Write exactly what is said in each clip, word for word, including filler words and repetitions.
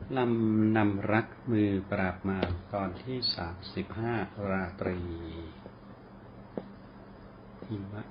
ลำนำรักมือปราบมารตอนที่สามสิบห้าราตรีหิมะ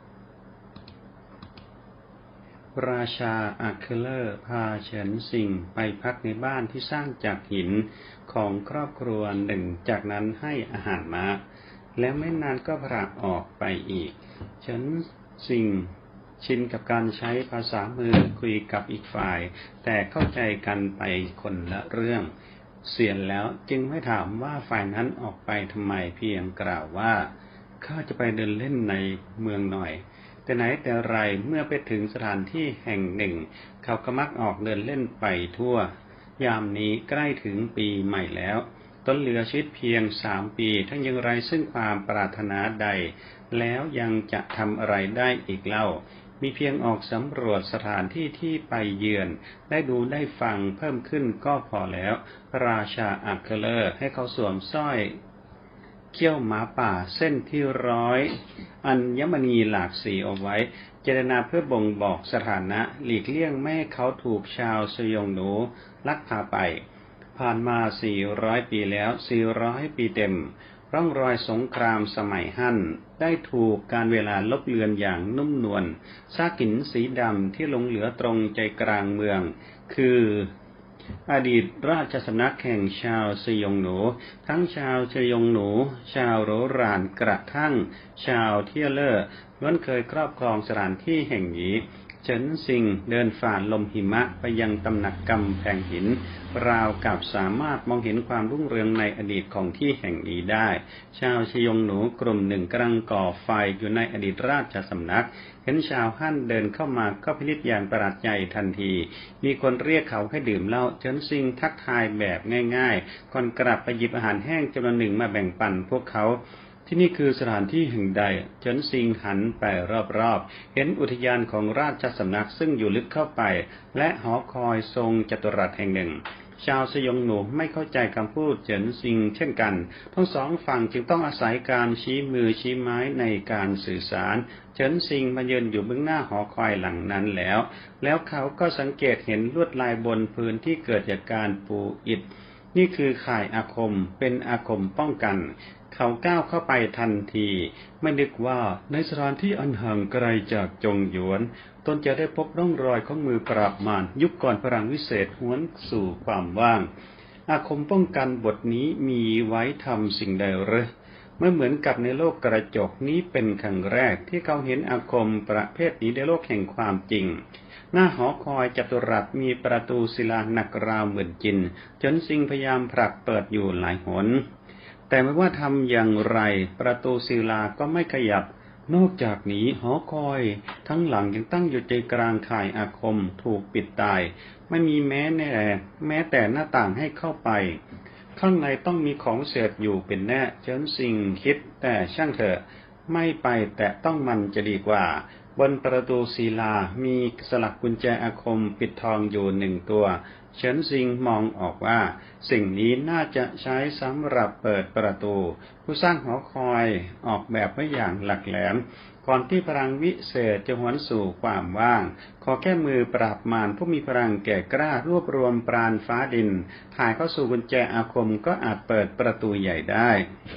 ราชาอาเคเลอร์พาเฉินซิงไปพักในบ้านที่สร้างจากหินของครอบครัวหนึ่งจากนั้นให้อาหารม้าแล้วไม่นานก็พระออกไปอีกเฉินซิงชินกับการใช้ภาษามือคุยกับอีกฝ่ายแต่เข้าใจกันไปคนละเรื่องเสียแล้วจึงไม่ถามว่าฝ่ายนั้นออกไปทำไมเพียงกล่าวว่าข้าจะไปเดินเล่นในเมืองหน่อยแต่ไหนแต่ไรเมื่อไปถึงสถานที่แห่งหนึ่งเขาก็มักออกเดินเล่นไปทั่วยามนี้ใกล้ถึงปีใหม่แล้วต้นเหลือชีวิตเพียงสามปีทั้งยังไรซึ่งความปรารถนาใดแล้วยังจะทำอะไรได้อีกเล่ามีเพียงออกสำรวจสถานที่ที่ไปเยือนได้ดูได้ฟังเพิ่มขึ้นก็พอแล้วราชาอาเคเลอร์ให้เขาสวมสร้อยเขี้ยวหมาป่าเส้นที่ร้อยอัญมณีหลากสีเอาไว้เจตนาเพื่อบ่งบอกสถานะหลีกเลี่ยงไม่ให้เขาถูกชาวสยองหนูลักพาไปผ่านมาสี่ร้อยปีแล้วสี่ร้อยปีเต็มร่องรอยสงครามสมัยฮั่นได้ถูกการเวลาลบเลือนอย่างนุ่มนวลซากหินสีดำที่หลงเหลือตรงใจกลางเมืองคืออดีตราชสำนักแห่งชาวสยองหนูทั้งชาวสยองหนูชาวโรรานกระทั่งชาวเทียเลอร์ล้วนเคยครอบครองสถานที่แห่งนี้เฉินซิงเดินฝ่าลมหิมะไปยังตำหนักกำแพงหินราวกับสามารถมองเห็นความรุ่งเรืองในอดีตของที่แห่งนี้ได้ชาวชยงหนูกลุ่มหนึ่งกำลังก่อไฟอยู่ในอดีตราชสำนักเห็นชาวฮั่นเดินเข้ามาก็พินิจอย่างประหลาดใจทันทีมีคนเรียกเขาให้ดื่มเหล้าเฉินซิงทักทายแบบง่ายๆก่อนกลับไปหยิบอาหารแห้งจำนวนหนึ่งมาแบ่งปันพวกเขาที่นี่คือสถานที่แห่งใดเฉินซิงหันไปรอบๆเห็นอุทยานของราชสำนักซึ่งอยู่ลึกเข้าไปและหอคอยทรงจัตุรัสแห่งหนึ่งชาวสยองหนูไม่เข้าใจคำพูดเฉินซิงเช่นกันทั้งสองฝั่งจึงต้องอาศัยการชี้มือชี้ไม้ในการสื่อสารเฉินซิงมายืนอยู่เบื้องหน้าหอคอยหลังนั้นแล้วแล้วเขาก็สังเกตเห็นลวดลายบนพื้นที่เกิดจากการปูอิฐนี่คือข่ายอาคมเป็นอาคมป้องกันเขาก้าวเข้าไปทันทีไม่นึกว่าในสถานที่อันห่างไกลจากจงหยวนตนจะได้พบร่องรอยของมือปราบมารยุคก่อนพลังวิเศษหวนสู่ความว่างอาคมป้องกันบทนี้มีไว้ทำสิ่งใดหรือเมื่อเหมือนกับในโลกกระจกนี้เป็นครั้งแรกที่เขาเห็นอาคมประเภทนี้ในโลกแห่งความจริงหน้าหอคอยจัตุรัสมีประตูศิลาหนักราวหมื่นจินจนซิงพยายามผลักเปิดอยู่หลายหนแต่ไม่ว่าทำอย่างไรประตูศิลาก็ไม่ขยับนอกจากนี้หอคอยทั้งหลังยังตั้งอยู่ใจกลางข่ายอาคมถูกปิดตายไม่มีแม้แน่แม้แต่หน้าต่างให้เข้าไปข้างในต้องมีของเศษอยู่เป็นแน่เฉินซิงคิดแต่ช่างเถอะไม่ไปแต่ต้องมันจะดีกว่าบนประตูศิลามีสลักกุญแจอาคมปิดทองอยู่หนึ่งตัวเฉินซิงมองออกว่าสิ่งนี้น่าจะใช้สำหรับเปิดประตูผู้สร้างหอคอยออกแบบไว้อย่างหลักแหลมก่อนที่พลังวิเศษจะหวนสู่ความว่างขอแค่มือปราบมารผู้มีพลังแก่กล้ารวบรวมปราณฟ้าดินถ่ายเข้าสู่กุญแจอาคมก็อาจเปิดประตูใหญ่ได้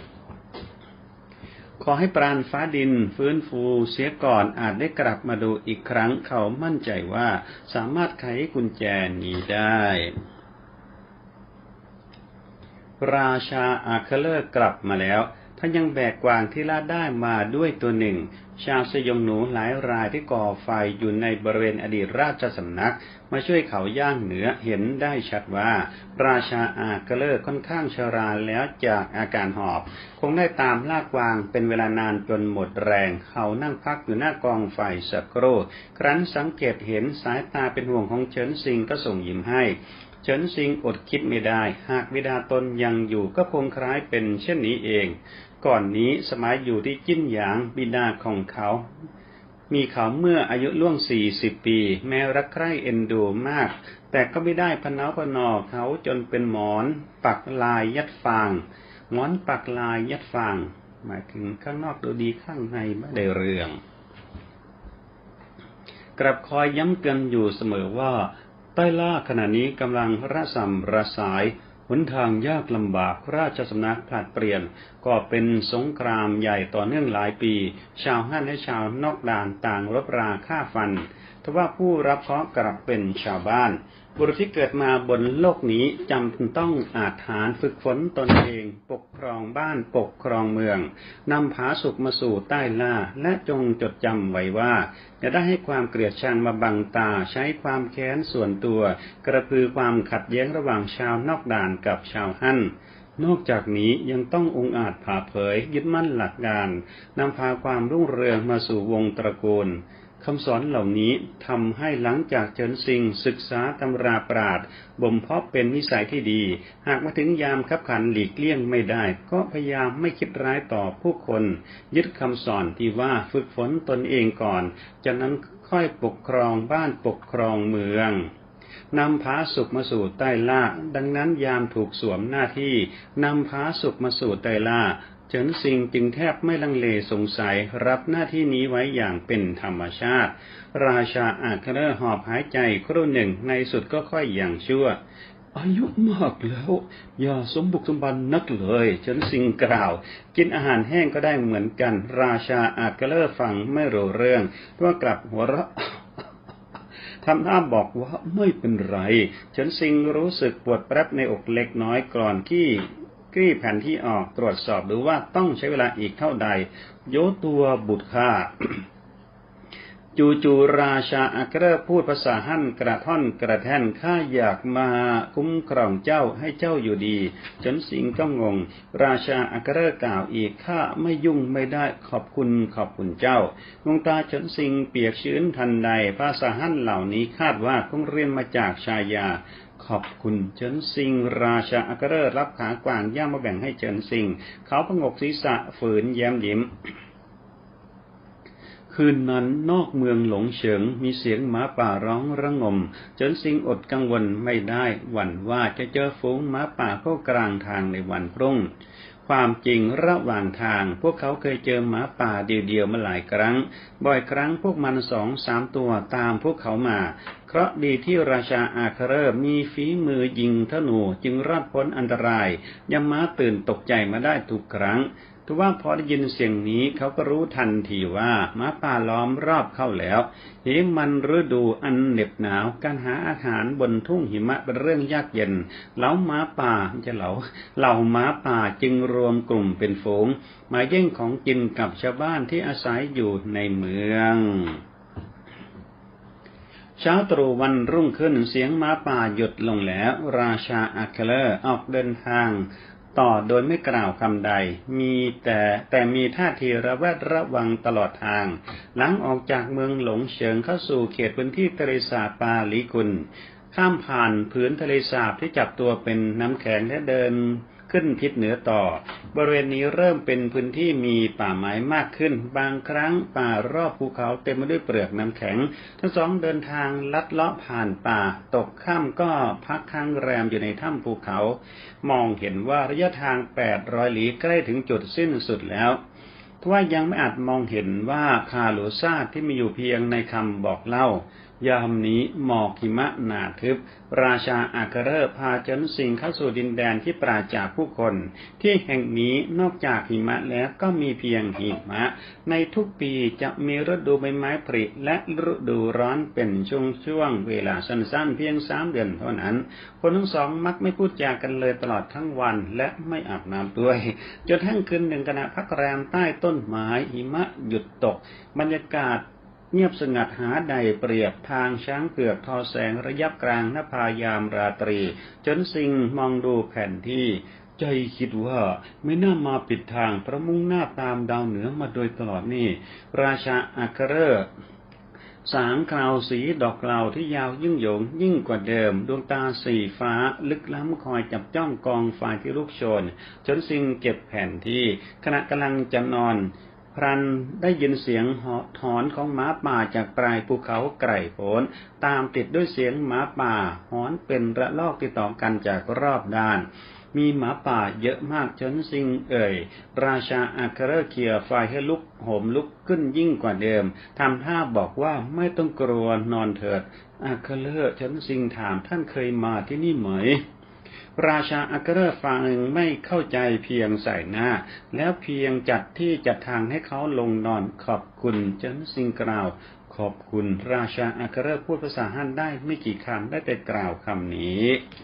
ขอให้ปราณฟ้าดินฟื้นฟูเสียก่อนอาจได้กลับมาดูอีกครั้งเขามั่นใจว่าสามารถไขกุญแจนี้ได้ราชาอาเคเลอร์กลับมาแล้วท่านยังแบกกวางที่ล่าได้มาด้วยตัวหนึ่งชาวสยองหนูหลายรายที่ก่อไฟอยู่ในบริเวณอดีตราชสำนักมาช่วยเขาย่างเหนือเห็นได้ชัดว่าราชาอาเคเลอร์ค่อนข้างชราแล้วจากอาการหอบคงได้ตามลากกวางเป็นเวลานานจนหมดแรงเขานั่งพักอยู่หน้ากองไฟสักครู่ครั้นสังเกตเห็นสายตาเป็นห่วงของเฉินซิงก็ส่งยิ้มให้เฉินซิงอดคิดไม่ได้หากบิดาตนยังอยู่ก็คงคล้ายเป็นเช่นนี้เองก่อนนี้สมัยอยู่ที่จิ้นหยางบิดาของเขามีเขาเมื่ออายุล่วงสี่สิบปีแม้รักใคร่เอ็นดูมากแต่ก็ไม่ได้พนาวพนอเขาจนเป็นหมอนปักลายยัดฟางหมอนปักลายยัดฟางหมายถึงข้างนอกดูดีข้างในไม่ได้เรื่องกลับคอยย้ำเตือนอยู่เสมอว่าใต้ล่าขณะนี้กำลังระสำระสายหนทางยากลำบากราชสำนักผลัดเปลี่ยนก็เป็นสงครามใหญ่ต่อเนื่องหลายปีชาวฮั่นและชาวนอกด่านต่างรบราฆ่าฟันทว่าผู้รับเคราะห์กลับเป็นชาวบ้านบุรุษที่เกิดมาบนโลกนี้จำต้องอาจหาญฝึกฝนตนเองปกครองบ้านปกครองเมืองนำผาสุกมาสู่ใต้ล่าและจงจดจำไว้ว่าอย่าได้ให้ความเกลียดชังมาบังตาใช้ความแค้นส่วนตัวกระพือความขัดแย้งระหว่างชาวนอกด่านกับชาวฮั่นนอกจากนี้ยังต้ององอาจผ่าเผยยึดมั่นหลักการนำพาความรุ่งเรืองมาสู่วงตระกูลคำสอนเหล่านี้ทำให้หลังจากเจินซิงศึกษาตำราปราชญ์บ่มเพาะเป็นนิสัยที่ดีหากมาถึงยามคับขันหลีกเลี่ยงไม่ได้ก็พยายามไม่คิดร้ายต่อผู้คนยึดคำสอนที่ว่าฝึกฝนตนเองก่อนจากนั้นค่อยปกครองบ้านปกครองเมืองนำผาสุกมาสู่ใต้ล่าดังนั้นยามถูกสวมหน้าที่นำผาสุกมาสู่ใต้ล่าเฉินซิงจึงแทบไม่ลังเลสงสัยรับหน้าที่นี้ไว้อย่างเป็นธรรมชาติราชาอาคเนอร์หอบหายใจครู่หนึ่งในสุดก็ค่อยอย่างชั่วอายุมากแล้วอย่าสมบุกสมบันนักเลยเฉินซิงกล่าวกินอาหารแห้งก็ได้เหมือนกันราชาอาคเนอร์ฟังไม่รู้เรื่องว่ากลับหัวเราะทำหน้าบอกว่าไม่เป็นไรเฉินซิงรู้สึกปวดแป๊บในอกเล็กน้อยก่อนที่กรีบแผ่นที่ออกตรวจสอบดูว่าต้องใช้เวลาอีกเท่าใดโยตัวบุตรข้า จู่ๆราชาอาคเนอร์พูดภาษาฮั่นกระท่อนกระแท่นข้าอยากมาคุ้มครองเจ้าให้เจ้าอยู่ดีเฉินซิงก็งงราชาอาคเนอร์กล่าวอีกข้าไม่ยุ่งไม่ได้ขอบคุณขอบคุณเจ้าดวงตาเฉินซิงเปียกชื้นทันใดภาษาฮั่นเหล่านี้คาดว่าคงเรียนมาจากชายาขอบคุณเฉินซิงราชาอาคเนอร์รับขากวางย่างมาแบ่งให้เฉินซิงเขาพงกศีรษะฝืนแย้มยิ้มคืนนั้นนอกเมืองหลงเฉิงมีเสียงหมาป่าร้องระงมเฉินซิงอดกังวลไม่ได้หวั่นว่าจะเจอฝูงหมาป่าเข้ากลางทางในวันพรุ่งความจริงระหว่างทางพวกเขาเคยเจอหมาป่าเดียวๆมาหลายครั้งบ่อยครั้งพวกมันสองสามตัวตามพวกเขามาเคราะห์ดีที่ราชาอาคเนอร์มีฝีมือยิงธนูจึงรอดพ้นอันตรายยังม้าตื่นตกใจมาได้ทุกครั้งทว่าพอได้ยินเสียงนี้เขาก็รู้ทันทีว่าหมาป่าล้อมรอบเข้าแล้วหิมันฤดูอันเหน็บหนาวการหาอาหารบนทุ่งหิมะเป็นเรื่องยากเย็นเหล่าหมาป่าจะเหล่าเหล่าหมาป่าจึงรวมกลุ่มเป็นฝูงมาแย่งของกินกับชาวบ้านที่อาศัยอยู่ในเมืองเช้าตรู่วันรุ่งขึ้นเสียงหมาป่าหยุดลงแล้วราชาอาคเนอร์ออกเดินทางต่อโดยไม่กล่าวคำใดมีแต่แต่มีท่าทีระแวดระวังตลอดทางหลังออกจากเมืองหลงเฉิงเข้าสู่เขตพื้นที่ทะเลสาบปาหลีกุนข้ามผ่านผืนทะเลสาบที่จับตัวเป็นน้ำแข็งและเดินขึ้นทิศเหนือต่อบริเวณนี้เริ่มเป็นพื้นที่มีป่าไม้มากขึ้นบางครั้งป่ารอบภูเขาเต็มไปด้วยเปลือกน้ำแข็งทั้งสองเดินทางลัดเลาะผ่านป่าตกค่ำก็พักค้างแรมอยู่ในถ้ำภูเขามองเห็นว่าระยะทางแปดร้อยลี้ใกล้ถึงจุดสิ้นสุดแล้วทว่ายังไม่อาจมองเห็นว่าคาหลูซาดที่มีอยู่เพียงในคำบอกเล่ายามนี้หมอกหิมะหนาทึบราชาอาคเนอร์พาเฉินซิงเข้าสู่ดินแดนที่ปราศจากผู้คนที่แห่งนี้นอกจากหิมะแล้วก็มีเพียงหิมะในทุกปีจะมีฤดูใบไม้ผลิและฤดูร้อนเป็นช่วงๆเวลาสั้นๆเพียงสามเดือนเท่านั้นคนทั้งสองมักไม่พูดจากันเลยตลอดทั้งวันและไม่อาบน้ำด้วยจนทั้งคืนหนึ่งขณะพักแรมใต้ต้นไม้หิมะหยุดตกบรรยากาศเงียบสงัดหาใดเปรียบทางช้างเผือกทอแสงระยับกลางนภายามราตรีจนซิงมองดูแผนที่ใจคิดว่าไม่น่ามาปิดทางเพราะมุ่งหน้าตามดาวเหนือมาโดยตลอดนี่ราชาอาคเนอร์สางคราวสีดอกกลาวที่ยาวยิ่งโยงยิ่งกว่าเดิมดวงตาสีฟ้าลึกล้ำคอยจับจ้องกองไฟที่ลุกโชนจนซิงเก็บแผนที่ขณะกำลังจะนอนพลันได้ยินเสียงหอนของหมาป่าจากปลายภูเขาไกร่โพ้นตามติดด้วยเสียงหมาป่าหอนเป็นระลอกติดต่อกันจากรอบด้านมีหมาป่าเยอะมากจนซิงเอ่ยราชาอาเคเลอร์เคียไฟให้ลุกโหมลุกขึ้นยิ่งกว่าเดิมทำท่าบอกว่าไม่ต้องกลัวนอนเถิดอาเคเลอร์จนซิงถามท่านเคยมาที่นี่ไหมราชาอาเคเลอร์ฟังไม่เข้าใจเพียงใส่หน้าแล้วเพียงจัดที่จัดทางให้เขาลงนอนขอบคุณจนซิงกล่าวขอบคุณราชาอาเคเลอร์พูดภาษาฮั่นได้ไม่กี่คำได้แต่กล่าวคำนี้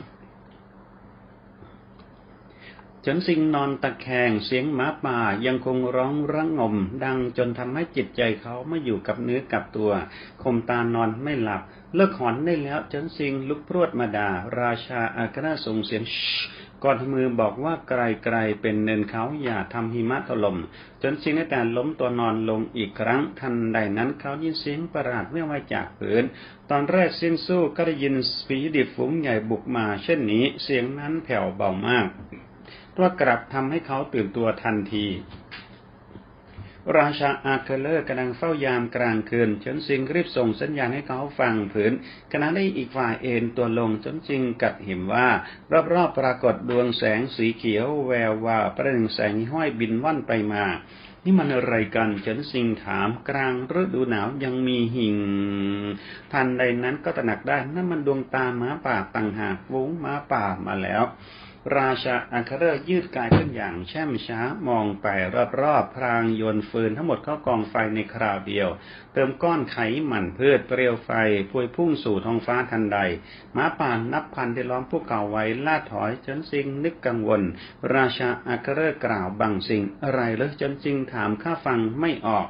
จนซิงนอนตะแคงเสียงหมาป่ายังคงร้องระงมดังจนทำให้จิตใจเขาไม่อยู่กับเนื้อกับตัวคมตานอนไม่หลับเลิกหอนได้แล้วจนซิงลุกพรวดมาด่าราชาอาคาส่งเสียงก่อนมือบอกว่าไกลๆเป็นเนินเขาอย่าทำหิมะถล่มจนซิงได้แต่ล้มตัวนอนลงอีกครั้งทันใดนั้นเขายินเสียงประหลาดแว่วมาจากพื้นตอนแรกเสียงสู้ก็ได้ยินฝีดิบฝูงใหญ่บุกมาเช่นนี้เสียงนั้นแผ่วเบามากว่ากลับทำให้เขาตื่นตัวทันทีราชาอาเคเลอร์กำลังเฝ้ายามกลางคืนจนซิงรีบส่งสัญญาณให้เขาฟังผืนขณะได้อีกฝ่ายเอนตัวลงจนซิงกัดเห็นว่ารอบๆปรากฏดวงแสงสีเขียวแวววาวประหนึ่งแสงห้อยบินว่อนไปมานี่มันอะไรกันจนซิงถามกลางฤดูหนาวยังมีหิ่งทันใดนั้นก็ตระหนักได้นั่นมันดวงตาหมาป่าต่างหากวุ้งหมาป่ามาแล้วราชาอาคาเรอร์ยืดกายขึ้นอย่างแช่มช้ามองไปรอบๆพรางโยนฟืนทั้งหมดเข้ากองไฟในคราวเดียวเติมก้อนไขมันพืชเปลวไฟพวยพุ่งสู่ท้องฟ้าทันใดหมาป่านับพันที่ล้อมพวกเขาไว้ล่าถอยจนซิงนึกกังวลราชาอาคาเรอร์กล่าวบางสิ่งอะไรเหรอจนซิงถามข้าฟังไม่ออก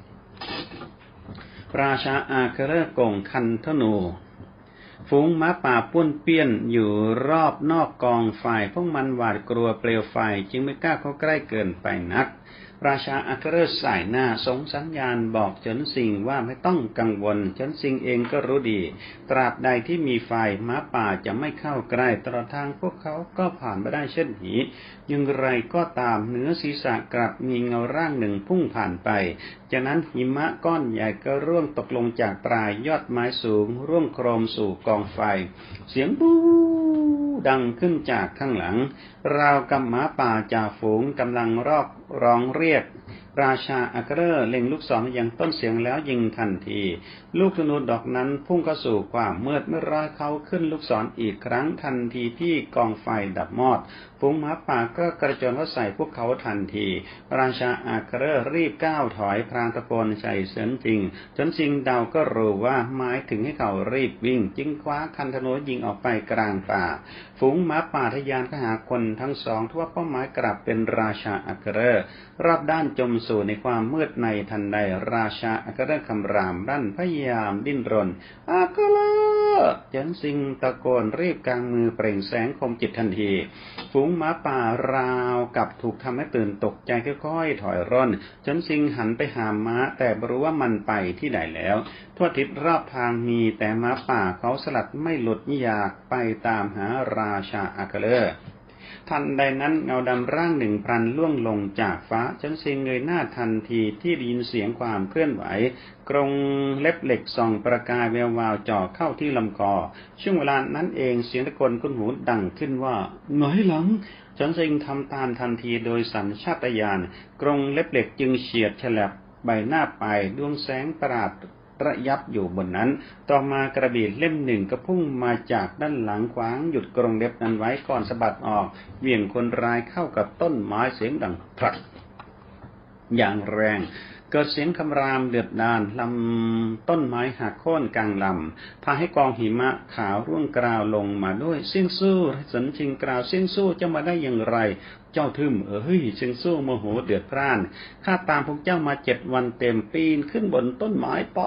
ราชาอาคาเรอร์โก่งคันธนูฝูงม้าป่าป้วนเปี้ยนอยู่รอบนอกกองไฟพวกมันหวาดกลัวเปลวไฟจึงไม่กล้าเข้าใกล้เกินไปนักราชาอาคาเรอร์สายหน้าส่งสัญญาณบอกจนซิงว่าไม่ต้องกังวลจนซิงเองก็รู้ดีตราบใดที่มีไฟม้าป่าจะไม่เข้าใกล้ตลอดทางพวกเขาก็ผ่านไปได้เช่นหีอย่างไรก็ตามเหนือศีรษะกลับมีเงาร่างหนึ่งพุ่งผ่านไปจากนั้นหิมะก้อนใหญ่ก็ร่วงตกลงจากปลายยอดไม้สูงร่วงโครมสู่กองไฟเสียงบู๊ดังขึ้นจากข้างหลังราวกับหมาป่าจ่าฝูงกำลังรอกร้องเรียกราชาอาคาเรอร์เล็งลูกศรอย่างต้นเสียงแล้วยิงทันทีลูกธนูดอกนั้นพุ่งเข้าสู่ความมืดเมื่อราเขาขึ้นลูกศรอีกครั้งทันทีที่กองไฟดับมอดฝูงหมาป่าก็กระโจนเข้าใส่พวกเขาทันทีราชาอาคาเรอร์รีบก้าวถอยพรางตะโกนใส่เสียงจริงจนซิงเดาก็รู้ว่าหมายถึงให้เขารีบวิ่งจึงคว้าคันธนูยิงออกไปกลางป่าฝูงหมาป่าทะยานเข้าหาคนทั้งสองทั่วเป้าหมายกลับเป็นราชาอาคาเรอร์รอบด้านจมสู่ในความมืดในทันใดราชาอาคาเรอร์คำรามรั่นพยายามดิ้นรนอาคาเรอร์จนซิงตะโกนรีบกางมือเปล่งแสงคมจิตทันทีฝูงหมาป่าราวกับถูกทำให้ตื่นตกใจค่อยๆถอยร่นจนซิงหันไปหาม้าแต่ไม่รู้ว่ามันไปที่ไหนแล้วทั่วทิศรอบทางมีแต่ม้าป่าเขาสลัดไม่หลุดอยากไปตามหาราชาอาคาเรอร์ทันใดนั้นเงาดำร่างหนึ่งพลันล่วงลงจากฟ้าจนซิงเงยหน้าทันทีที่ได้ยินเสียงความเคลื่อนไหวกรงเล็บเหล็กส่องประกายแวววาวจ่อเข้าที่ลำคอช่วงเวลานั้นเองเสียงตะโกนคุ้นหูดังขึ้นว่าหงอยหลังจนซิงทำตามทันทีโดยสัญชาตญาณกรงเล็บเหล็กจึงเฉียดฉลับใบหน้าไปดวงแสงประหลาดระยับอยู่บนนั้นต่อมากระบี่เล่มหนึ่งก็พุ่งมาจากด้านหลังขวางหยุดกรงเล็บนั้นไว้ก่อนสะบัดออกเหวี่ยงคนร้ายเข้ากับต้นไม้เสียงดังพลักอย่างแรงเกิดเสียงคำรามเดือดดาลลำต้นไม้หักโค่นกลางลำพาให้กองหิมะขาวร่วงกราวลงมาด้วยเสียงสู้สันชิงกราวเสียงสู้จะมาได้อย่างไรเจ้าทึมเอ้ยเสียงสู้โมโหเดือดพร่านข้าตามพวกเจ้ามาเจ็ดวันเต็มปีนขึ้นบนต้นไม้ไป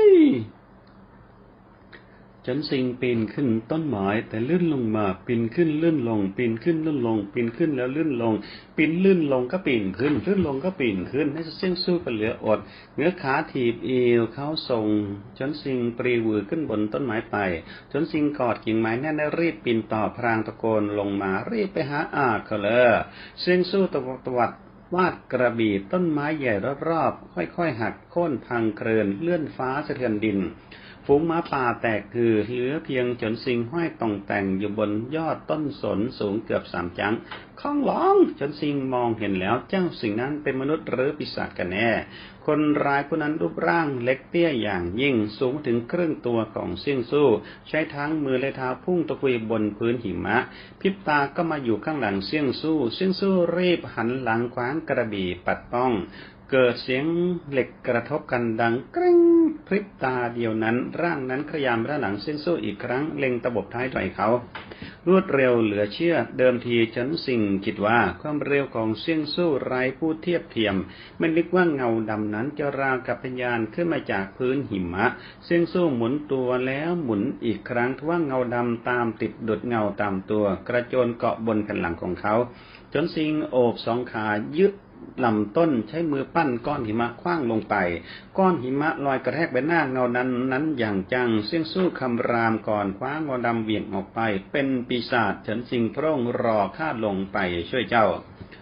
จนซิงปีนขึ้นต้นไม้แต่ลื่นลงมาปีนขึ้นลื่นลงปีนขึ้นลื่นลงปีนขึ้นแล้วลื่นลงปีนลื่นลงก็ปีนขึ้นลื่นลงก็ปีนขึ้นให้เสียงสู้กันเหลืออดเนื้อขาถีบเอวเขาส่งจนซิงปรีวือขึ้นบนต้นไม้ไปจนซิงกอดกิ่งไม้แน่นและรีบปีนต่อพรางตะโกนลงมารีบไปหาอาเคเลอร์เสียงสู้ตะวัดตวัดวาดกระบี่ต้นไม้ใหญ่รอบๆค่อยๆหักโค่นพังเคลื่อนเลื่อนฟ้าสะเทือนดินฝูงม้าป่าแตกคือเหลือเพียงเฉินซิงห้อยต่องแต่งอยู่บนยอดต้นสนสูงเกือบสามจังข้องหลองเฉินซิงมองเห็นแล้วเจ้าสิ่งนั้นเป็นมนุษย์หรือปีศาจกันแน่คนร้ายผู้นั้นรูปร่างเล็กเตี้ยอย่างยิ่งสูงถึงครึ่งตัวของเซี่ยงสู้ใช้ทั้งมือและเท้าพุ่งตะกุยบนพื้นหิมะพริบตาก็มาอยู่ข้างหลังเซี่ยงสู้เซี่ยงสู้รีบหันหลังคว้างกระบี่ปัดป้องเกิดเสียงเหล็กกระทบกันดังกริ้งพริบตาเดียวนั้นร่างนั้นขยามด้านหลังเซี่ยงสู้อีกครั้งเล็งตะบบท้ายต่อยเขารวดเร็วเหลือเชื่อเดิมทีเฉินซิงคิดว่าความเร็วของเซี่ยงสู้ไร้ผู้เทียบเทียมไม่นึกว่าเงาดำนั้นจะราวกับพยานขึ้นมาจากพื้นหิมะเซี่ยงสู้หมุนตัวแล้วหมุนอีกครั้งทว่าเงาดำตามติดดุดเงาตามตัวกระโจนเกาะบนแผ่นหลังของเขาเฉินซิงโอบสองขายึดลำต้นใช้มือปั้นก้อนหิมะคว้างลงไปก้อนหิมะลอยกระแทกใบหน้าเงานั้นนั้นอย่างจังเสี่ยงสู้คำรามก่อนคว้าเงาดำเบี่ยงออกไปเป็นปีศาจเฉินซิงพระองค์รอข้าลงไปช่วยเจ้า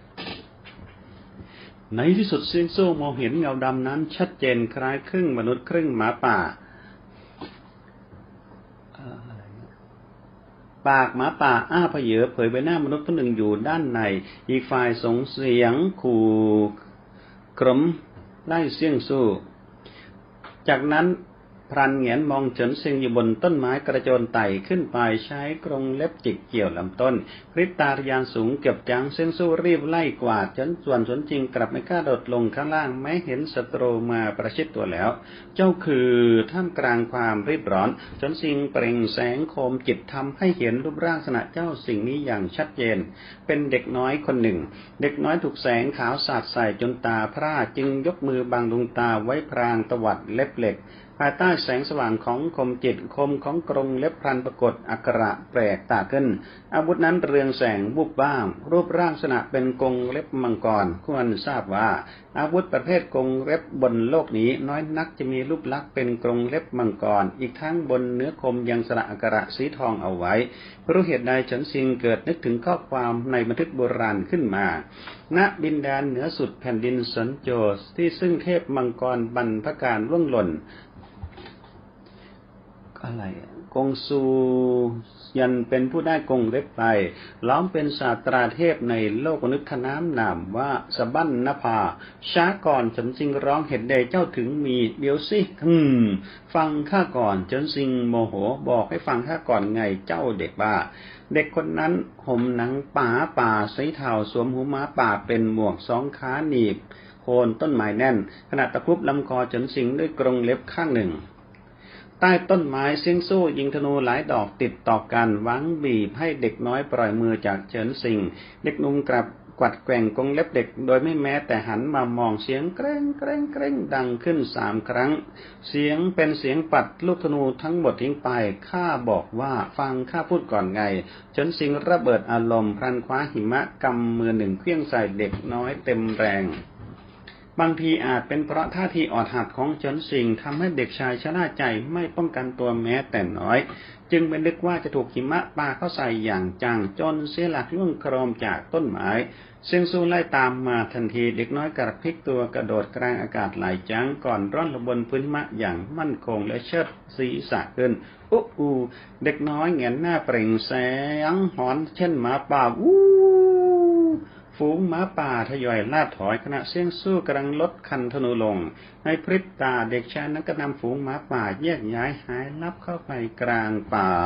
ในที่สุดเสี่ยงสู้มองเห็นเงาดำนั้นชัดเจนคล้ายครึ่งมนุษย์ครึ่งหมาป่าปากหมาป่าอ้าเผยเผยใบหน้ามนุษย์คนหนึ่งอยู่ด้านในอีกฝ่ายส่งเสียงขู่กร่มไล่เสี่ยงสู้จากนั้นพรันเหงียนมองเฉินซิงอยู่บนต้นไม้กระโจนไต่ขึ้นไปใช้กรงเล็บจิกเกี่ยวลำต้นพริบตาทะยานสูงเกือบจังเสี่ยงสู้รีบไล่กวาดจนส่วนสนจริงกลับไม่กล้าโดดลงข้างล่างแม้เห็นศัตรูมาประชิดตัวแล้วเจ้าคือท่ามกลางความรีบร้อนเฉินซิงเปล่งแสงโคมจิตทำให้เห็นรูปร่างลักษณะเจ้าสิ่งนี้อย่างชัดเจนเป็นเด็กน้อยคนหนึ่งเด็กน้อยถูกแสงขาวสาดใส่จนตาพร่าจึงยกมือบังดวงตาไว้พรางตวัดเล็บเหล็กภายใต้แสงสว่างของคมจิตคมของกรงเล็บพรันปรากฏอักขระแปลกตาขึ้นอาวุธนั้นเรืองแสงบุบบ้ามรูปร่างลักษณะเป็นกรงเล็บมังกรควรทราบว่าอาวุธประเภทกรงเล็บบนโลกนี้น้อยนักจะมีรูปลักษณ์เป็นกรงเล็บมังกรอีกทั้งบนเนื้อคมยังสระอักขระสีทองเอาไว้รู้เหตุใดเฉินซิงเกิดนึกถึงข้อความในบันทึกโบราณขึ้นมาณดินแดนเหนือสุดแผ่นดินสนโจที่ซึ่งเทพมังกรบรรพการล่วงหล่นอะไรกงซูยันเป็นผู้ได้กงเล็บไปล้อมเป็นศาสตราเทพในโลกมนุษย์ขนามนามว่าสะบั้นนภาช้าก่อนเฉินซิงร้องเหตุใดเจ้าถึงมีเดี๋ยวสิฮึมฟังข้าก่อนเฉินซิงโมโหบอกให้ฟังข้าก่อนไงเจ้าเด็กบ้าเด็กคนนั้นห่มหนังป่าป่าสีเทาสวมหูม้าป่าเป็นหมวกสองขาหนีบโคนต้นไม้แน่นขณะตะครุบลำคอเฉินซิงด้วยกรงเล็บข้างหนึ่งใต้ต้นไม้เสี่ยงสู้ยิงธนูหลายดอกติดต่อกันหวังบีบให้เด็กน้อยปล่อยมือจากเฉินซิงเด็กหนุ่มกลับกวัดแกว่งกรงเล็บเด็กโดยไม่แม้แต่หันมามองเสียงเกรงเกรงเกรงดังขึ้นสามครั้งเสียงเป็นเสียงปัดลูกธนูทั้งหมดทิ้งไปข้าบอกว่าฟังข้าพูดก่อนไงเฉินซิงระเบิดอารมณ์พลันคว้าหิมะกำมือหนึ่งเคลื่องใส่เด็กน้อยเต็มแรงบางทีอาจเป็นเพราะท่าทีอ่อนหัดของเฉินซิงทำให้เด็กชายชะล่าใจไม่ป้องกันตัวแม้แต่น้อยจึงเป็นนึกว่าจะถูกหิมะปาเข้าใส่อย่างจังจนเสียหลักล่วงโครมจากต้นไม้เซียงซูไล่ตามมาทันทีเด็กน้อยกระพลิกตัวกระโดดกลางอากาศหลายจังก่อนร่อนลงบนพื้นหิมะอย่างมั่นคงและเชิดศีรษะขึ้นอุ๊อูเด็กน้อยแงนหน้าเปล่งแสงหอนเช่นหมาป่าวู้ฝูงหมาป่าทยอยลาดถอยขณะเสี่ยงสู้กำลังลดคันธนูลงในพริบตาเด็กชายนั้นก็นำฝูงหมาป่าแยกย้ายหายลับเข้าไปกลางป่า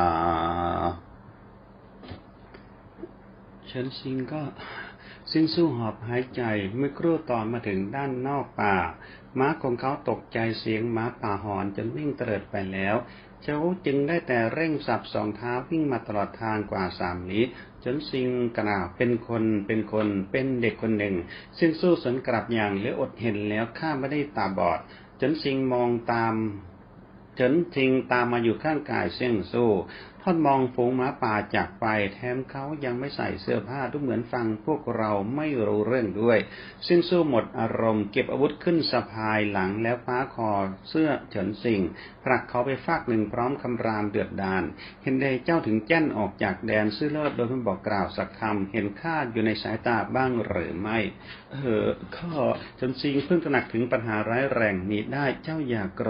เฉินซิงก็เสี่ยงสู้หอบหายใจเมื่อครู่ต่อมาถึงด้านนอกป่าม้าของเขาตกใจเสียงหมาป่าหอนจนวิ่งเตลิดไปแล้วเขาจึงได้แต่เร่งสับสองเท้าวิ่งมาตลอดทางกว่าสามลี้เฉินซิงกล่าวเป็นคนเป็นคนเป็นเด็กคนหนึ่งซึ่งสู้สวนกลับอย่างเหลืออดเห็นแล้วข้าไม่ได้ตาบอดเฉินซิงมองตามเฉินซิงตามมาอยู่ข้างกายเสี่ยงสู้ทอดมองฝูงหมาป่าจากไปแถมเขายังไม่ใส่เสื้อผ้าดูเหมือนฟังพวกเราไม่รู้เรื่องด้วยซึ่งสู้หมดอารมณ์เก็บอาวุธขึ้นสะพายหลังแล้วคว้าคอเสื้อเฉินซิงผลักเขาไปฟากหนึ่งพร้อมคำรามเดือดดาลเห็นใดเจ้าถึงแจ้นออกจากแดนซื่อเลิศโดยไม่บอกกล่าวสักคำเห็นข้าอยู่ในสายตาบ้างหรือไม่เออข้าเฉินซิงเพิ่งตระหนักถึงปัญหาร้ายแรงนี้ได้เจ้าอย่าโกรธ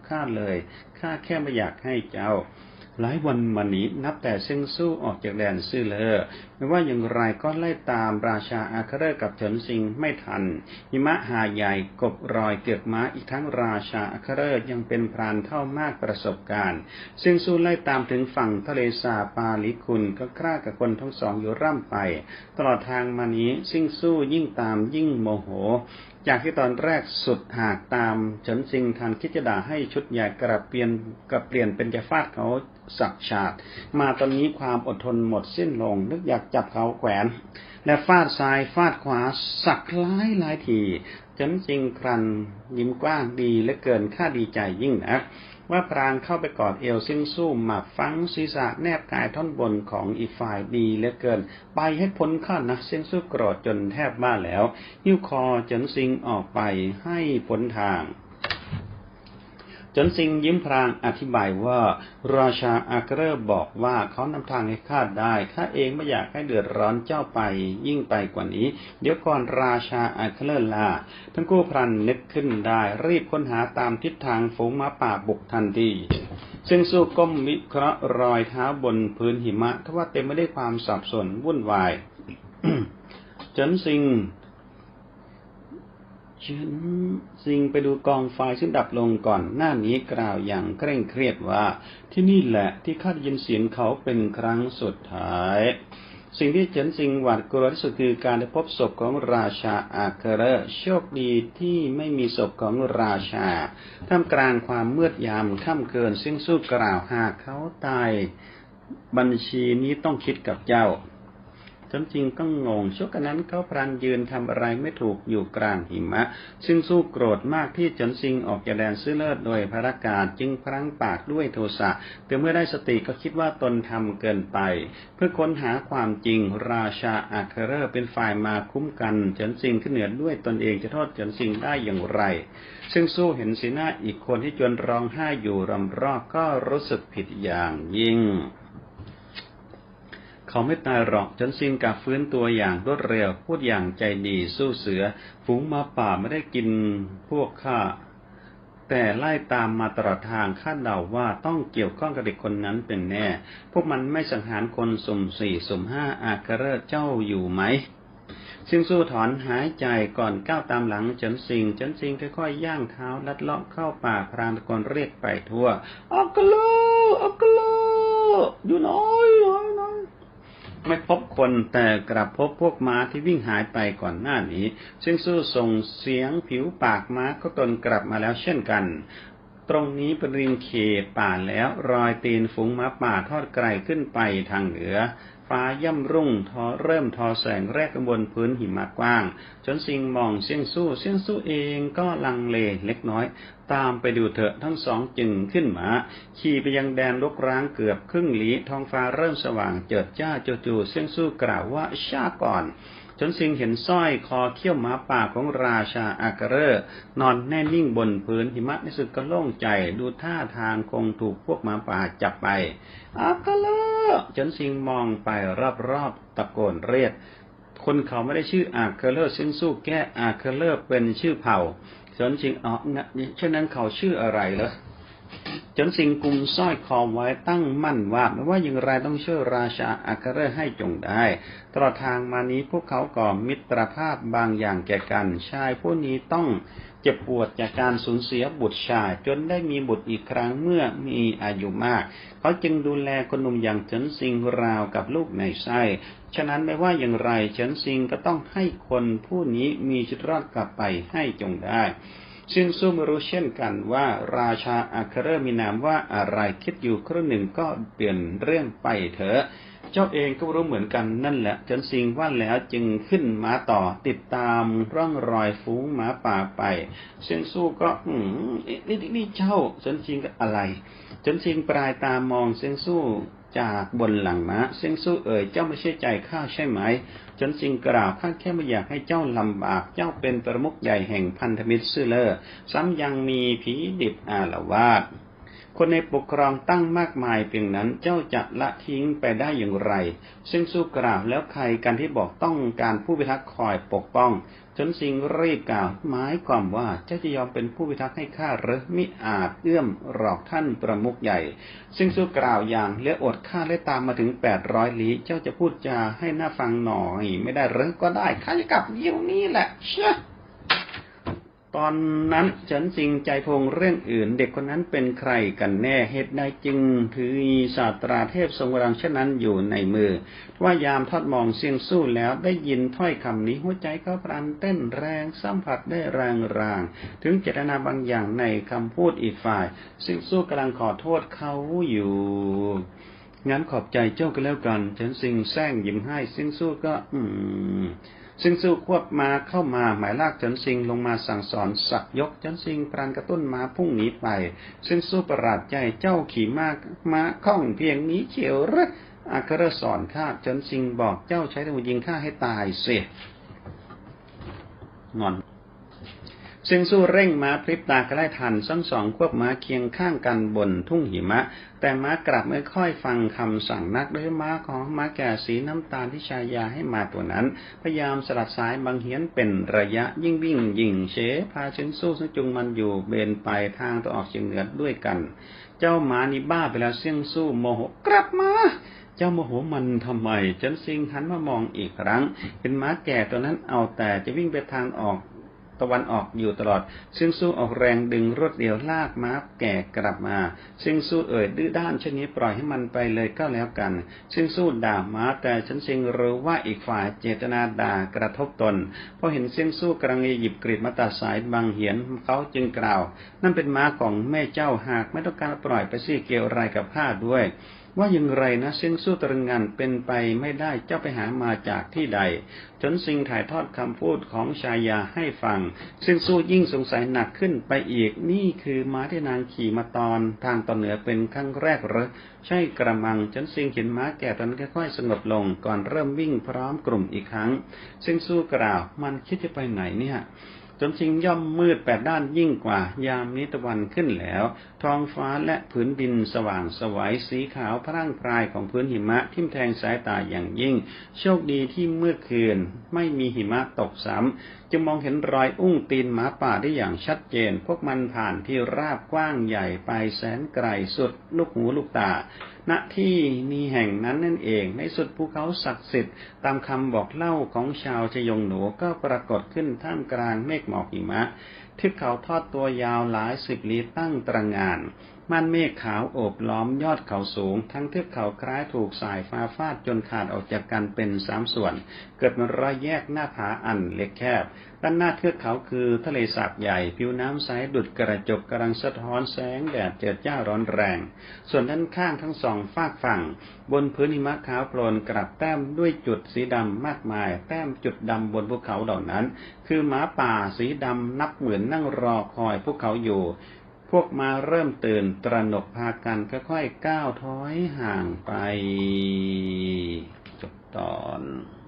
ข้าเลยข้าแค่ไม่อยากให้เจ้าหลายวันมานี้นับแต่เซิงสู้ออกจากแดนซื่อเลอไม่ว่าอย่างไรก็ไล่ตามราชาอาคาเรอร์กับเฉินซิงไม่ทันหิมะหาใหญ่กบรอยเกือกม้าอีกทั้งราชาอาคาเรอร์ยังเป็นพรานเท่ามากประสบการณ์เซิงสู้ไล่ตามถึงฝั่งทะเลสาบปาลิคุนก็กล้ากับคนทั้งสองอยู่ร่ำไปตลอดทางมานี้ซิงสู้ยิ่งตามยิ่งโมโหจากที่ตอนแรกสุดหากตามเฉินซิงทันคิดจะด่าให้ชุดใหญ่กระเปลี่ยนกระเปลี่ยนเป็นจะฟาดเขาสักฉาดมาตอนนี้ความอดทนหมดสิ้นลงนึกอยากจับเขาแขวนและฟาดซ้ายฟาดขวาสักหลายหลายทีเฉินซิงครันยิ้มกว้างดีเหลือเกินข้าดีใจยิ่งนักว่าพรางเข้าไปกอดเอวซิงสู้หมักฟังศีรษะแนบกายท่อนบนของอีกฝ่ายดีเหลือเกินไปให้พ้นข้านะซิงสู้โกรธจนแทบบ้าแล้วหิ้วคอเฉินซิงออกไปให้พ้นทางเฉินซิงยิ้มพรางอธิบายว่าราชาอาเกอร์บอกว่าเขานำทางให้ข้าได้ข้าเองไม่อยากให้เดือดร้อนเจ้าไปยิ่งไปกว่านี้เดี๋ยวก่อนราชาอาเกอร์ลาทั้งคู่พลันนึกขึ้นได้รีบค้นหาตามทิศทางฝูงม้าป่าบุกทันทีซึ่งสู้ก้มวิเคราะห์รอยเท้าบนพื้นหิมะทว่าเต็มไปด้วยความสับสนวุ่นวาย เฉินซิงเฉินซิงไปดูกองไฟซึ่งดับลงก่อนหน้านี้กล่าวอย่างเคร่งเครียดว่าที่นี่แหละที่ข้าได้ยินเสียงเขาเป็นครั้งสุดท้ายสิ่งที่เฉินซิงหวาดกลัวที่สุดคือการได้พบศพของราชาอาเคอร์โชคดีที่ไม่มีศพของราชาท่ามกลางความมืดยามค่ำเกินซึ่งสู้กล่าวหากเขาตายบัญชีนี้ต้องคิดกับเจ้าเฉินซิงก็งงช่วงนั้นเขาพลันยืนทำอะไรไม่ถูกอยู่กลางหิมะซึ่งสู้โกรธมากที่เฉินซิงออกจากแดนซื่อเลิศโดยพระกาศจึงพลั้งปากด้วยโทสะแต่เมื่อได้สติก็คิดว่าตนทำเกินไปเพื่อค้นหาความจริงราชาอาเคอร์เป็นฝ่ายมาคุ้มกันเฉินซิงขึ้นเหนือด้วยตนเองจะโทษเฉินซิงได้อย่างไรซึ่งสู้เห็นสีหน้าอีกคนที่จนร้องไห้อยู่รำรอบก็รู้สึกผิดอย่างยิ่งเขาไม่ตายหรอกเฉินซิงกลับฟื้นตัวอย่างรวดเร็วพูดอย่างใจดีสู้เสือฝูงม้าป่าไม่ได้กินพวกข้าแต่ไล่ตามมาตลอดทางข้าเดาว่าต้องเกี่ยวข้องกับเด็กคนนั้นเป็นแน่พวกมันไม่สังหารคนสุ่มสี่สุ่มห้าอาเคอร์เจ้าอยู่ไหมซิงสู้ถอนหายใจก่อนก้าวตามหลังเฉินซิงเฉินซิงค่อยๆย่างเท้าลัดเลาะเข้าป่าพรางตะโกนเรียกไปทั่วอักโลอักโลอยู่น้อยน้อยน้อยไม่พบคนแต่กลับพบพวกม้าที่วิ่งหายไปก่อนหน้านี้ซึ่งสู้ส่งเสียงผิวปากม้าก็ตนกลับมาแล้วเช่นกันตรงนี้เป็นริมเขตป่าแล้วรอยตีนฝูงม้าป่าทอดไกลขึ้นไปทางเหนือฟ้าย่ำรุ่งทอเริ่มทอแสงแรกบนพื้นหิมะกว้างจนซิงมองเสี่ยงสู้เสี่ยงสู้เองก็ลังเลเล็กน้อยตามไปดูเถอะทั้งสองจึงขึ้นมาขี่ไปยังแดนรกร้างเกือบครึ่งลี้ท้องฟ้าเริ่มสว่างเจิดจ้าจู่ๆเสี่ยงสู้กล่าวว่าช้าก่อนจนซิงเห็นสร้อยคอเขี้ยวม้าป่าของราชาอาเกอร์นอนแน่นิ่งบนพื้นหิมะในสุดก็โล่งใจดูท่าทางคงถูกพวกม้าป่าจับไปอาเกอร์จนซิงมองไปรอบๆตะโกนเรียกคนเขาไม่ได้ชื่ออาเกอร์ซึ่งสู้แก้อาเกอร์เป็นชื่อเผ่าจนซิงอ๋อเช่นนั้นเขาชื่ออะไรเหรอจนซิงกุมสร้อยคอไว้ตั้งมั่นว่าไม่ว่าอย่างไรต้องช่วยราชาอาเกอร์ให้จงได้ตลอดทางมานี้พวกเขาก่อมิตรภาพบางอย่างแก่กันชายผู้นี้ต้องเจ็บปวดจากการสูญเสียบุตรชายจนได้มีบุตรอีกครั้งเมื่อมีอายุมากเขาจึงดูแลคนหนุ่มอย่างเฉินซิงราวกับลูกในไส้ฉะนั้นไม่ว่าอย่างไรเฉินซิงก็ต้องให้คนผู้นี้มีชีวิตรอดกลับไปให้จงได้ซึ่งสู้ไม่รู้เช่นกันว่าราชาอาเคอร์มีนามว่าอะไรคิดอยู่ครู่หนึ่งก็เปลี่ยนเรื่องไปเถอะเจ้าเองก็รู้เหมือนกันนั่นแหละเฉินซิงว่าแล้วจึงขึ้นม้าต่อติดตามร่องรอยฝูงม้าป่าไปเซียงสู้ก็อืมนี่นี่เจ้าเฉินซิงก็อะไรเฉินซิงปลายตามองเซียงสู้จากบนหลังม้าเซียงสู้เอ่ยเจ้าไม่เชื่อใจข้าใช่ไหมเฉินซิงกล่าวข้าแค่ไม่อยากให้เจ้าลำบากเจ้าเป็นประมุขใหญ่แห่งพันธมิตรซื่อเล่อซ้ำยังมีผีดิบอาละวาดคนในปกครองตั้งมากมายเพียงนั้นเจ้าจะละทิ้งไปได้อย่างไรซึ่งสู้กล่าวแล้วใครกันที่บอกต้องการผู้พิทักษ์คอยปกป้องจนสิงรีบกล่าวหมายความว่าเจ้าจะยอมเป็นผู้พิทักษ์ให้ข้าหรือมิอาจเอื้อมหลอกท่านประมุขใหญ่ซึ่งสู้กล่าวอย่างเลี้ยอดข้าและตามมาถึงแปดร้อยลี้เจ้าจะพูดจาให้น่าฟังหน่อยไม่ได้หรือก็ได้ข้าจะกลับเดี๋ยวนี้แหละเชื่อตอนนั้นเฉินซิงใจพงเรื่องอื่นเด็กคนนั้นเป็นใครกันแน่เหตุใดจึงถือศาสตราเทพทรงวรังเช่นนั้นอยู่ในมือว่ายามทอดมองเสียงสู้แล้วได้ยินถ้อยคำนี้หัวใจก็พลันเต้นแรงสัมผัสได้แรงรางถึงเจตนาบางอย่างในคำพูดอีกฝ่ายซึ่งสู้กำลังขอโทษเขาอยู่งั้นขอบใจเจ้าก็แล้วกันเฉินซิงแซงยิ้มให้ซึ่งสู้ก็อืมซึ่งสู้ควบม้าเข้ามาหมายลากเฉินซิงลงมาสั่งสอนสักยกเฉินซิงพลันกระตุ้นม้าพุ่งหนีไปซึ่งสู้ประหลาดใจเจ้าขี่ม้าม้าคล่องเพียงนี้เฉียวหรืออาคารสอนข้าเฉินซิงบอกเจ้าใช้ธนูยิงข้าให้ตายเสียงอนซึ่งสู้เร่งม้าพริบตากระไล่ทันทั้งสองควบม้าเคียงข้างกันบนทุ่งหิมะแต่ม้ากลับไม่ค่อยฟังคำสั่งนักด้วยม้าของม้าแก่สีน้ำตาลที่ชายาให้มาตัวนั้นพยายามสลัดสายบางเหียนเป็นระยะยิ่งวิ่งยิ่งเฉพาซึ่งสู้ซึ่งจุงมันอยู่เบนไปทางตะออกเฉียงเหนือด้วยกันเจ้าม้านี่บ้าไปแล้วเสี่ยงสู้โมโหกลับมาเจ้าโมโหมันทำไมเฉินซิงหันมามองอีกครั้งเห็นม้าแก่ตัวนั้นเอาแต่จะวิ่งไปทางออกตะวันออกอยู่ตลอดซึ่งสู้ออกแรงดึงรวดเดียวลากม้าแก่กลับมาซึ่งสู้เอ่ยดื้อด้านเช่นนี้ปล่อยให้มันไปเลยก็แล้วกันซึ่งสู้ด่าม้าแต่ฉันซิงรู้ว่าอีกฝ่ายเจตนาด่ากระทบตนพอเห็นเสี่ยงสู้กำลังหยิบกรีดมาตัดสายบางเหียนเขาจึงกล่าวนั่นเป็นม้าของแม่เจ้าหากไม่ต้องการปล่อยไปซี่เกี่ยวอะไรกับข้าด้วยว่าอย่างไรนะเสี่ยงสู้ตรึงงันเป็นไปไม่ได้เจ้าไปหามาจากที่ใดจนซิงถ่ายทอดคำพูดของชายาให้ฟังซึ่งสู้ยิ่งสงสัยหนักขึ้นไปอีกนี่คือม้าที่นางขี่มาตอนทางตอนเหนือเป็นครั้งแรกหรือใช่กระมังจนซิงเห็นม้าแก่ตอนนั้นค่อยๆสงบลงก่อนเริ่มวิ่งพร้อมกลุ่มอีกครั้งซึ่งสู้กล่าวมันคิดจะไปไหนเนี่ยจนชิงย่อมมืดแปดด้านยิ่งกว่ายามนี้ตะวันขึ้นแล้วท้องฟ้าและผืนดินสว่างสวัยสีขาวพร่างพรายของพื้นหิมะทิ่มแทงสายตาอย่างยิ่งโชคดีที่เมื่อคืนไม่มีหิมะตกซ้ำจึงมองเห็นรอยอุ้งตีนหมาป่าได้อย่างชัดเจนพวกมันผ่านที่ราบกว้างใหญ่ไปแสนไกลสุดลูกหูลูกตาณที่นี้แห่งนั้นนั่นเองในสุดภูเขาศักดิ์สิทธิ์ตามคำบอกเล่าของชาวชยงหนูก็ปรากฏขึ้นท่ามกลางเมฆหมอกหิมะเทือกเขาทอดตัวยาวหลายสิบลี้ตั้งตระหง่านม่านเมฆขาวโอบล้อมยอดเขาสูงทั้งเทือกเขาคล้ายถูกสายฟ้าฟาดจนขาดออกจากกันเป็นสามส่วนเกิดเป็นรอยแยกหน้าผาอันเล็กแคบด้านหน้าเทือกเขาคือทะเลสาบใหญ่ผิวน้ำใสดุจกระจกกำลังสะท้อนแสงแดดเจิดจ้าร้อนแรงส่วนด้านข้างทั้งสองฝากฝั่งบนพื้นหิมะขาวโพลนกลับแต้มด้วยจุดสีดำมากมายแต้มจุดดำบนภูเขาเหล่านั้นคือหมาป่าสีดำนับหมื่นนั่งรอคอยพวกเขาอยู่พวกมาเริ่มตื่นตระหนกพากันค่อยๆก้าวถอยห่างไปจบตอน